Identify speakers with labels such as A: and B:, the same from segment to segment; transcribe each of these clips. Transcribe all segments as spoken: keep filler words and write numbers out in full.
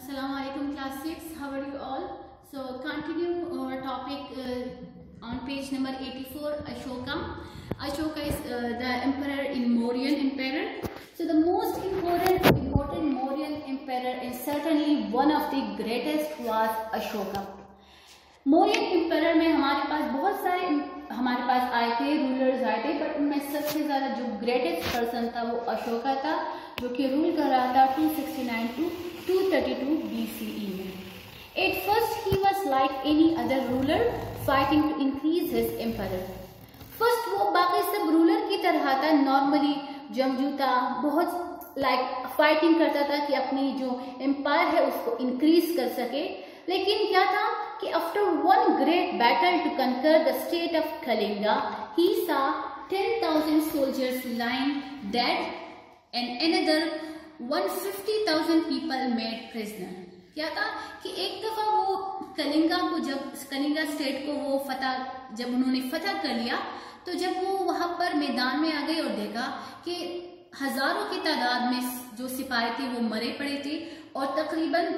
A: Assalamu alaikum class six, how are you all? So continue our topic uh, on page number eighty-four, Ashoka. Ashoka is uh, the emperor in Mauryan Empire. So the most important important Mauryan emperor and certainly one of the greatest was Ashoka. Mauryan empire में हमारे पास बहुत सारे हमारे पास आए थे, rulers आए थे, but उनमें सबसे ज़्यादा जो ग्रेटेस्ट पर्सन था वो अशोका था, जो कि रूल कर रहा था two sixty nine to two thirty two B C E में. At first he was like any other ruler fighting to increase his empire. First वो बाकी सब रूलर की तरह था, नॉर्मली जंगजू था, बहुत लाइक फाइटिंग करता था कि अपनी जो एम्पायर है उसको इंक्रीज कर सके. लेकिन क्या था कि after one great battle to conquer the state of Kalinga he saw ten thousand soldiers lying dead and another one fifty thousand people made prisoner. क्या था कि एक दफा वो कलिंगा को जब कलिंगा स्टेट को वो फतह जब उन्होंने फतह कर लिया, तो जब वो वहां पर मैदान में आ गए और देखा कि हजारों की तादाद में जो सिपाही थे वो मरे पड़े थे और तकरीबन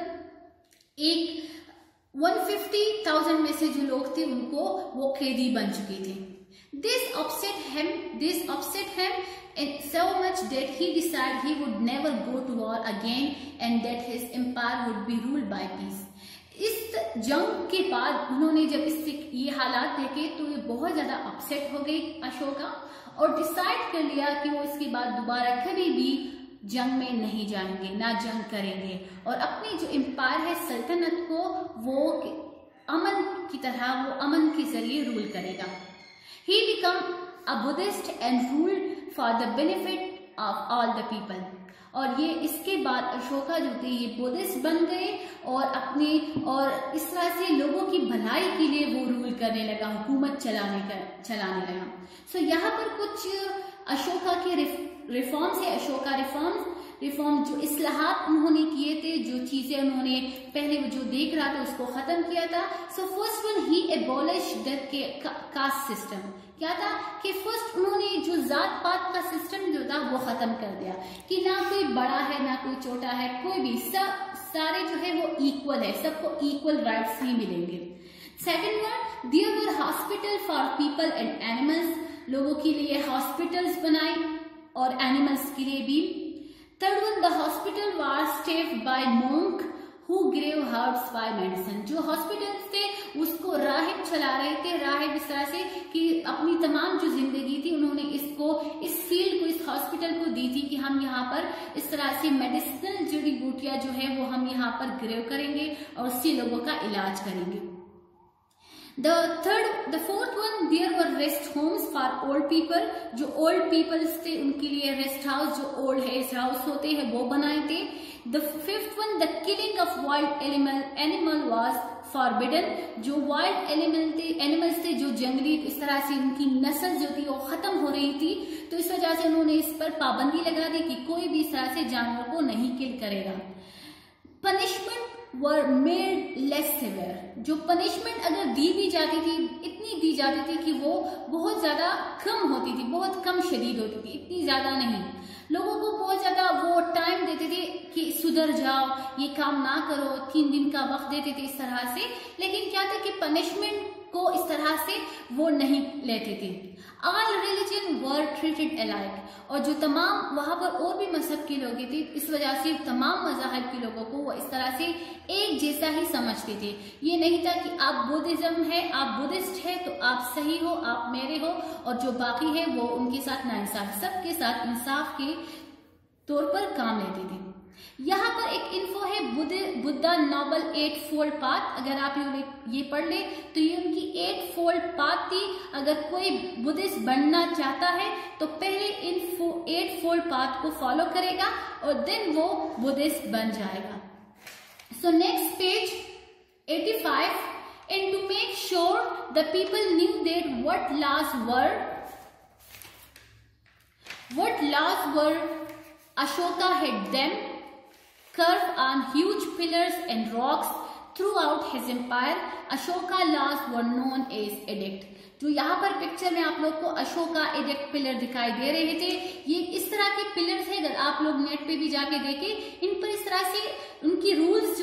A: एक वन फिफ्टी थाउजेंड में से जो लोग थे उनको वो कैदी बन चुके थे. This upset him this upset him and so much that he decide he would never go to war again and that his empire would be ruled by peace. इस जंग के बाद उन्होंने जब इससे ये हालात देखे तो ये बहुत ज्यादा अपसेट हो गई अशोका और डिसाइड कर लिया कि वो इसके बाद दोबारा कभी भी जंग में नहीं जाएंगे, ना जंग करेंगे और अपनी जो एम्पायर है सल्तनत को वो अमन की तरह वो अमन के जरिए रूल करेगा. He become a Buddhist and ruled for the benefit of all the people. और ये इसके बाद अशोका जो थे ये बुद्धिस्ट बन गए और अपने और इस तरह से लोगों की भलाई के लिए वो रूल करने लगा, हुकूमत चलाने का चलाने लगा. सो so, यहाँ पर कुछ अशोका के रिफॉर्म्स है. अशोका रिफॉर्म्स रिफॉर्म जो इस्लाहात उन्होंने किए थे, जो चीजें उन्होंने पहले जो देख रहा था उसको खत्म किया था. So first one he abolish the caste system. क्या था कि फर्स्ट उन्होंने जो जात पात का सिस्टम जो था वो खत्म कर दिया कि ना कोई बड़ा है ना कोई छोटा है, कोई भी सब सारे जो है वो इक्वल है, सबको इक्वल राइट्स ही मिलेंगे. Second one there were hospital for people and animals. लोगों के लिए हॉस्पिटल्स बनाए और एनिमल्स के लिए भी. Third one the hospital was staffed by monk who grew herbs by medicine. जो हॉस्पिटल्स थे उसको राहिब चला रहे थे. राहिब इस तरह से कि अपनी तमाम जो जिंदगी थी उन्होंने इसको इस फील्ड को इस हॉस्पिटल को दी थी कि हम यहाँ पर इस तरह से मेडिसिनल जड़ी बूटियां जो है वो हम यहाँ पर ग्रेव करेंगे और उससे लोगों का इलाज करेंगे. The third, the fourth one, there were rest homes for old people. जो old peoples थे उनके लिए rest house, जो old rest house होते हैं वो बनाए थे. The fifth one, the killing of wild animal animal was forbidden. जो wild animal थे animals थे जो जंगली इस तरह से उनकी नस्ल जो थी वो खत्म हो रही थी, तो इस वजह से उन्होंने इस पर पाबंदी लगा दी कि कोई भी इस तरह से जानवर को नहीं किल करेगा. Punishment were made less severe. जो पनिशमेंट अगर दी भी जाती थी इतनी दी जाती थी कि वो बहुत ज्यादा कम होती थी, बहुत कम शदीद होती थी, इतनी ज्यादा नहीं. लोगों को बहुत ज्यादा वो टाइम देते थे कि सुधर जाओ, ये काम ना करो, तीन दिन का वक्त देते थे इस तरह से. लेकिन क्या था कि पनिशमेंट को इस तरह से वो नहीं लेते थे. All religion were treated alike. और जो तमाम वहां पर और भी मजहब के लोग थे इस वजह से तमाम मजहब के लोगों को वो इस तरह से एक जैसा ही समझते थे. ये नहीं था कि आप बुद्धिज्म है, आप बुद्धिस्ट है तो आप सही हो, आप मेरे हो और जो बाकी है वो उनके साथ नाइंसाफ, सबके साथ इंसाफ के तौर पर काम लेते थे. यहाँ पर एक इन्फो है Buddha Buddha noble eightfold path. अगर आप ये पढ़ ले तो ये उनकी एट फोल्ड पाथ थी. अगर कोई बुद्धिस्ट बनना चाहता है तो पहले इन एट फोल्ड पाथ को फॉलो करेगा और देन वो बुद्धिस्ट बन जाएगा. So next page eighty five. And to make sure the people knew that what laws were what laws were Ashoka had them carved on huge pillars and rocks throughout his empire. Ashoka laws were known as edict. जो यहाँ पर picture में आप लोग को Ashoka addict pillar दिखाई दे रहे थे, ये इस तरह के पिलर्स है. अगर आप लोग नेट पे भी जाके देखें, इन पर इस तरह से उनकी रूल्स जो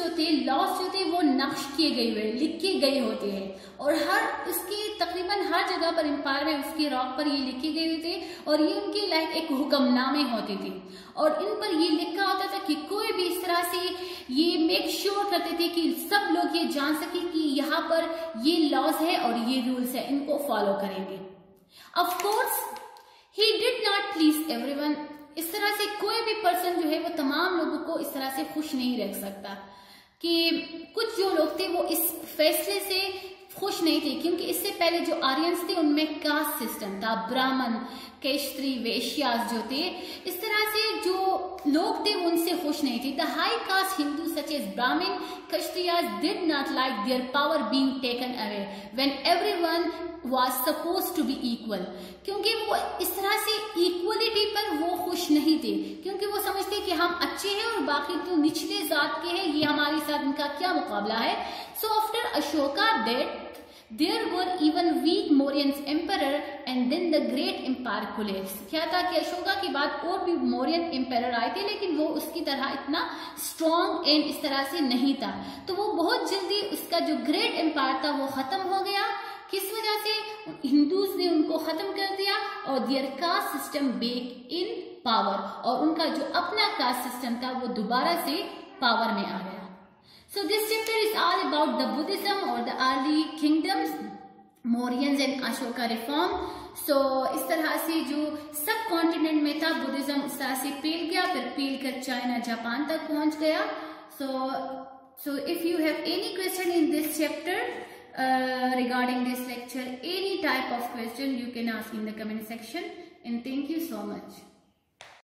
A: जो थे लॉस जो थे वो नक्श किए गए हुए लिखे गए होते हैं और हर उसके तकरीबन हर जगह पर एम्पायर में उसके रॉक पर ये लिखे गए हुए थे और ये उनके लाइक एक हुक्मनामे होते थे और इन पर ये लिखा होता था कि कोई भी इस तरह से ये मेक श्योर करते थे कि सब लोग ये जान सके कि यहाँ पर ये लॉज है और ये रूल्स है, इनको फॉलो करेंगे। Of course he did not please everyone. इस तरह से कोई भी पर्सन जो है वो तमाम लोगों को इस तरह से खुश नहीं रख सकता कि कुछ जो लोग थे वो इस फैसले से खुश नहीं थे क्योंकि इससे पहले जो आर्यंस थे उनमें कास्ट सिस्टम था, ब्राह्मण, केशत्री, वेश्यास जो थे, इस तरह से जो लोग थे वो उनसे खुश नहीं थे। The high caste Hindu such as Brahmin, Kshatriyas did not like their power being taken away when everyone was supposed to be equal, क्योंकि वो इस तरह से इक्वलिटी पर वो खुश नहीं थे क्योंकि वो समझते कि हम अच्छे हैं और बाकी तो निचले जात के हैं, ये हमारे साथ इनका क्या मुकाबला है। So after Ashoka death there were even weak Mauryan emperor and then the great empire collapsed। क्या था कि अशोका के बाद और भी मौर्यन एम्पायर आए थे लेकिन वो उसकी तरह इतना स्ट्रॉन्ग एंड इस तरह से नहीं था, तो वो बहुत जल्दी उसका जो ग्रेट एम्पायर था वो खत्म हो गया। किस वजह से? हिंदूज ने उनको खत्म कर दिया और their caste system back in power और उनका जो अपना कास्ट सिस्टम था वो दोबारा से पावर में आ गया। So this chapter is all about the Buddhism or the early kingdoms, Mauryans and Ashoka reform. So इस तरह से जो सब कॉन्टिनेंट में था बुद्धिज्म इस तरह से फैल गया, फिर फैल कर चाइना, जापान तक पहुंच गया। So so if you have any question in this chapter uh, regarding this lecture, any type of question you can ask in the comment section, and thank you so much.